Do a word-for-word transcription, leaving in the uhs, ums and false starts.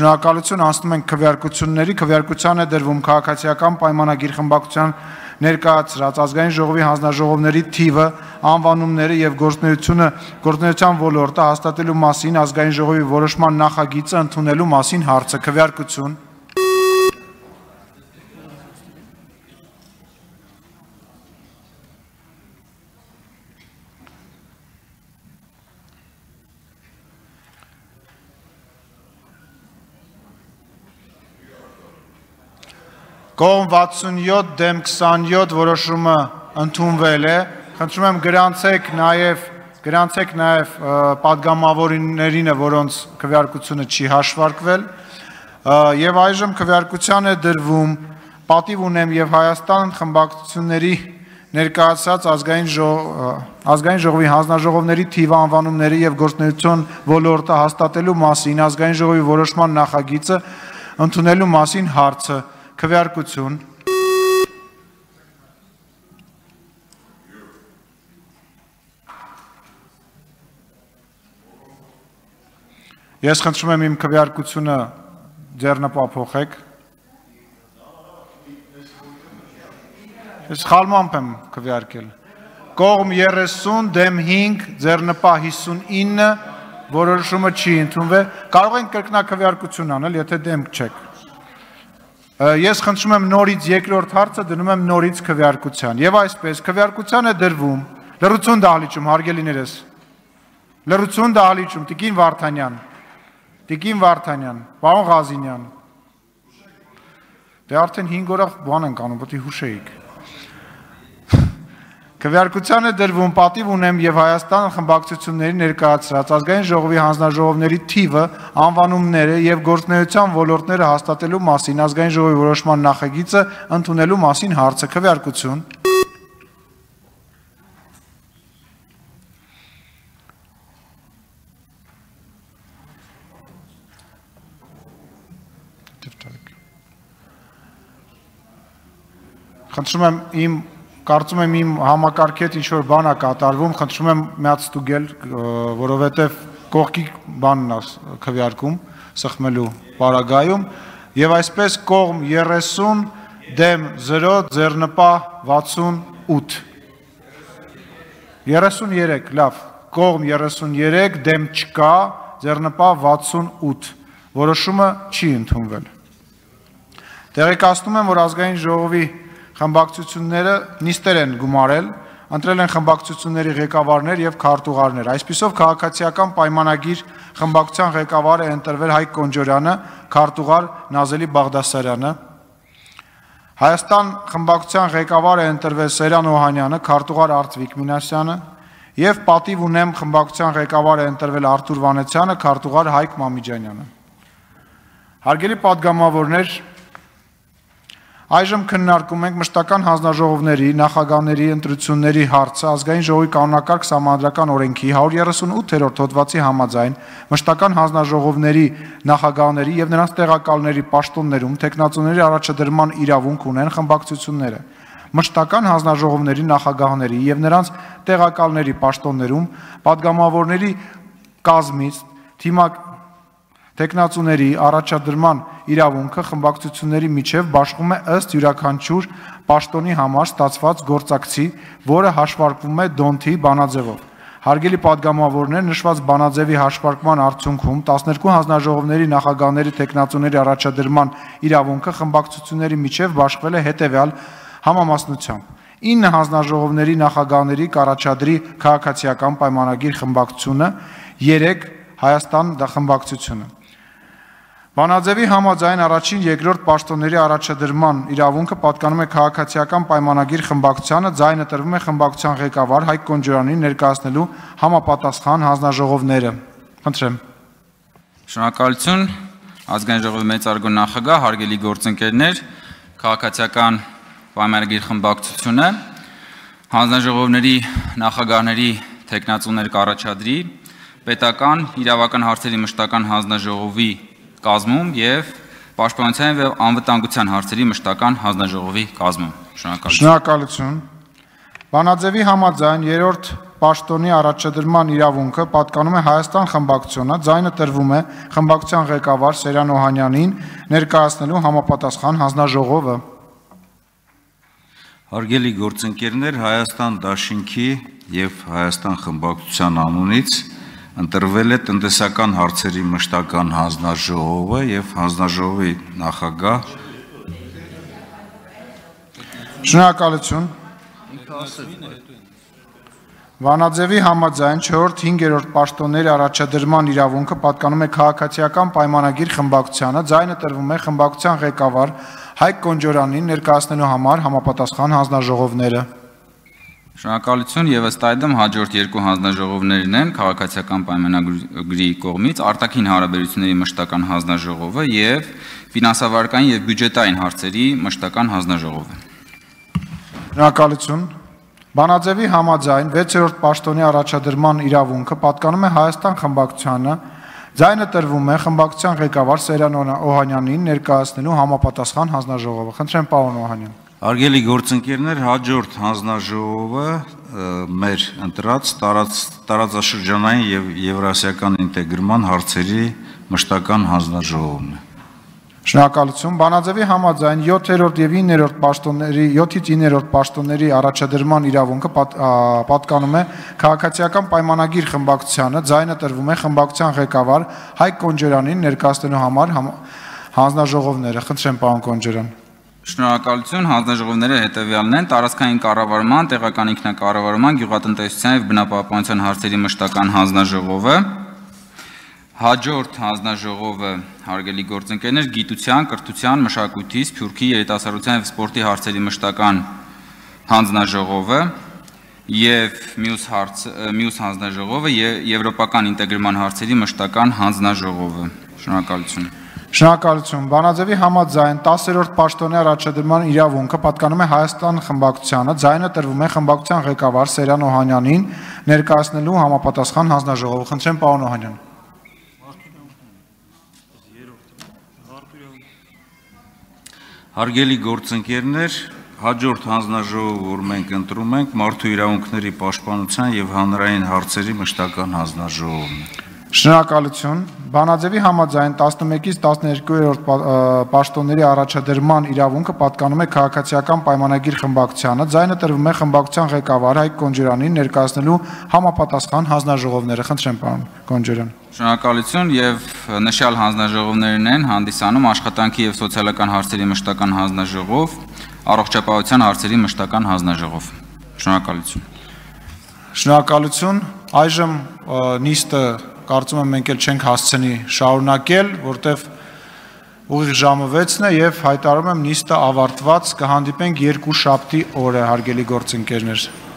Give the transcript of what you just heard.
Շնորհակալություն, անցնում ենք քվեարկությունների, քվեարկության է դրվում քաղաքացիական պայմանագիր խմբակցության ներկայացրած ազգային ժողովի հանձնաժողովների թիվը, անվանումները եւ գործունեությունը, գործունեության ոլորտը հաստատելու մասին ազգային ժողովի որոշման նախագիծը ընդունելու մասին հարցը, քվեարկություն։ Կողմ վաթսունյոթ դեմ քսանյոթ որոշումը ընդունվել է, խնդրում եմ գրանցեք նաև գրանցեք նաև պատգամավորիներինը, որոնց քվեարկությունը չի հաշվարկվել, եւ այժմ քվեարկության է դրվում պատիվ ունեմ եւ Հայաստան խմբակցությունների ներկայացած ազգային ազգային ժողովի հանձնաժողովների թիվը, անվանումները եւ գործունեություն ոլորտը հաստատելու մասին ազգային ժողովի որոշման նախագիծը ընդունելու մասին հարցը, քվեարկություն։ Ես խնդրում եմ իմ քվեարկությունը ձեռնպահ Ես սխալմամբ եմ քվեարկել։ Կողմ երեսուն դեմ հինգ ձեռնպահ հիսունինը որոշումը չի ընդունվել։ Կարող ենք կրկնակվեարկություն անել, եթե դեմք չեք։ Ես խնդրում եմ նորից երկրորդ հարցը դնում եմ նորից քվեարկության եւ այսպես քվեարկության է դրվում լրություն դահլիճում հարգելիներս լրություն դահլիճում Տիկին Վարդանյան Տիկին Վարդանյան պարոն Ղազինյան Դե արդեն հինգ օր բան ենք անում, պետք է հուշեիք Քվեարկության է դրվում պատիվ ունեմ եւ Հայաստան խմբակցությունների ներկայացրած ազգային ժողովի հանձնաժողովների թիվը, անվանումները եւ գործունեության ոլորտները հաստատելու մասին ազգային ժողովի որոշման նախագիծը ընդունելու մասին հարցը, քվեարկություն։ Խնդրում եմ իմ Կարծում եմ իմ համակարգի հետ ինչ-որ բան է կատարվում, խնդրում եմ միած ստուգել, որովհետև կողքի բանն է քվեարկում, սխմելու պարագայում, եւ այսպես կողմ երեսուն դեմ զրո ձեռնպահ վաթսունութ երեսուներեք, լավ, կողմ երեսուներեք դեմ չկա ձեռնպահ վաթսունութ որոշումը չի ընդունվել։ Տեղեկացնում եմ, որ ազգային ժողովի խմբակցությունները նիստեր են գումարել, ընտրել են խմբակցությունների ղեկավարներ եւ քարտուղարներ։ Այսպիսով քաղաքացիական պայմանագիր խմբակցության ղեկավարը է ընտրվել Հայկ Կոնջորյանը, քարտուղար Նազելի Բաղդասարյանը։ Հայաստան խմբակցության ղեկավարը է ընտրվել Սերյան Օհանյանը, քարտուղար Արծվիկ Մինասյանը եւ պատիվ ունեմ խմբակցության ղեկավարը է ընտրվել Արթուր Վանեցյանը, քարտուղար Հայկ Մամիջանյանը։ Հարգելի պատգամավորներ, Այժմ քննարկում ենք մշտական հանձնաժողովների, նախագահների ընտրությունների հարցը ազգային ժողովի կանոնակարգ սահմանադրական օրենքի հարյուր երեսունութերորդ հոդվածի համաձայն մշտական հանձնաժողովների նախագահների եւ նրանց տեղակալների պաշտոններում տեխնացուների առաջադրման իրավունք ունեն խմբակցությունները։ Մշտական հանձնաժողովների նախագահների եւ նրանց տեղակալների պաշտոններում падգամավորների կազմից թիմակ Տեխնացուների առաջադրման իրավունքը խմբակցությունների միջև բաշխում է ըստ յուրաքանչյուր պաշտոնի համար ստացված գործակցի, որը հաշվարկվում է դոնթի բանաձևով։ Հարգելի падգամավորներ, նշված բանաձևի հաշվարկման արդյունքում տասներկու հանձնաժողովների նախագահների տեխնացուների առաջադրման իրավունքը խմբակցությունների միջև բաշխվել է հետևյալ համամասնությամբ։ ինը հանձնաժողովների նախագահների կառաջադրի քաղաքացիական պայմանագիր խմբակցությունը, երեք Հայաստան խմբակցությունը։ Բանաձևի համաձայն առաջին երկրորդ պաշտոնների առաջադրման իրավունքը պատկանում է քաղաքացիական պայմանագիր խմբակցությանը, ձայնը տրվում է խմբակցության ղեկավար Հայկ Կոնջոյանին ներկայացնելու համապատասխան հանձնաժողովները։ Խնդրեմ։ Շնորհակալություն, ազգային ժողովի մեծարգո նախագահ, հարգելի գործընկերներ, քաղաքացիական պայմանագիր խմբակցությունը հանձնաժողովների նախագահների տեխնացուներ կառաջադրի պետական իրավական հարցերի մշտական հանձնաժողովի կազմում եւ պաշտպանության եւ անվտանգության հարցերի մշտական հանձնաժողովի կազմում։ Շնորհակալություն։ Շնորհակալություն։ Բանաձևի համաձայն երրորդ պաշտոնի առաջադրման իրավունքը պատկանում է Հայաստան խմբակցությունը, ձայնը տրվում է խմբակցության ղեկավար Սերյան Օհանյանին ներկայացնելու համապատասխան հանձնաժողովը։ Հարգելի գործընկերներ, Հայաստան Դաշինքի եւ Հայաստան խմբակցության անունից ընտրվել է տնտեսական հարցերի մշտական հանձնաժողովը եւ հանձնաժողովի նախագահ Շնորհակալություն։ Վանաձևի համաձայն չորրորդ հինգերորդ պաշտոնների առաջադրման իրավունքը պատկանում է քաղաքացիական պայմանագիր խմբակցությանը, ձայնը տրվում է խմբակցության ղեկավար Հայկ Կոնջորանին ներկայացնելու համար համապատասխան հանձնաժողովները։ Շնորհակալություն եւ ըստ այդմ հաջորդ երկու հանձնաժողովներն են քաղաքացիական պայմանագրի կողմից արտաքին հարաբերությունների մշտական հանձնաժողովը եւ ֆինանսավարկային եւ բյուջետային հարցերի մշտական հանձնաժողովը։ Շնորհակալություն։ Վանաձևի համաձայն վեցերորդ պաշտոնի առաջադրման իրավունքը պատկանում է Հայաստան խմբակցությանը, ձայնը տրվում է խմբակցության ղեկավար Սերյան Օհանյանին ներկայացնելու համապատասխան հանձնաժողովը։ Խնդրեմ, պարոն Օհանյան։ Արգելի գործընկերներ, հաջորդ հանձնաժողովը մեր ընտրած տարածաշրջանային եւ եվրասիական ինտեգրման հարցերի մշտական հանձնաժողովն է։ Շնորհակալություն։ Վանաձևի համաձայն յոթերորդ եւ իններորդ պաշտոնների յոթից իններորդ պաշտոնների առաջադրման իրավունքը պատկանում է քաղաքացիական պայմանագիր խմբակցությանը, ձայնը տրվում է խմբակցության ղեկավար Հայկ Կոնջորանին ներկայացնելու համար հանձնաժողովները։ Խնդրեմ, պարոն Կոնջորան։ Շնորհակալություն, հանձնաժողովները հետևյալն են՝ տարածքային կառավարման, տեղական ինքնակառավարման, գյուղատնտեսության եւ բնապահպանության հարցերի մշտական հանձնաժողովը, հաջորդ հանձնաժողովը, հարգելի գործընկերներ, գիտության, կրթության, մշակույթի, սփյուռքի, երիտասարդության եւ սպորտի հարցերի մշտական հանձնաժողովը եւ մյուս հարց մյուս հանձնաժողովը եվրոպական ինտեգրման հարցերի մշտական հանձնաժողովը։ Շնորհակալություն։ Շնորհակալություն։ Վանաձևի համաձայն տասերորդ պաշտոնի առաջադրման իրավունքը պատկանում է Հայաստան խմբակցությանը, ձայնը տրվում է խմբակցության ղեկավար Սերյան Օհանյանին ներկայացնելու համապատասխան հանձնաժողովը։ Խնդրեմ, պարոն Օհանյան։ Հարգելի գործընկերներ, հաջորդ հանձնաժողովը, որ մենք ընտրում ենք, մարդու իրավունքների պաշտպանության եւ հանրային հարցերի մշտական հանձնաժողովն է։ Շնորհակալություն։ Վանաձևի համաձայն տասնմեկից տասներկուերորդ պաշտոնների առաջադրման իրավունքը պատկանում է քաղաքացիական պայմանագիր խմբակցությանը, ձայնը տրվում է խմբակցության ղեկավար Հայկ Կոնջորանին ներկայացնելու համապատասխան հանձնաժողովները։ Խնդրեմ, պարոն Կոնջորան։ Շնորհակալություն եւ նշյալ հանձնաժողովներն են հանդիսանում աշխատանքի եւ սոցիալական հարցերի մշտական հանձնաժողով, առողջապահության հարցերի մշտական հանձնաժողով։ Շնորհակալություն։ Շնորհակալություն։ Այժմ նիստը կարծում եմ մենք էլ չենք հասցնի շարունակել, որտեվ ուղիղ ժամը վեցն է եւ հայտարարում եմ նիստը ավարտված, կհանդիպենք երկուշաբթի օրը, հարգելի գործընկերներ։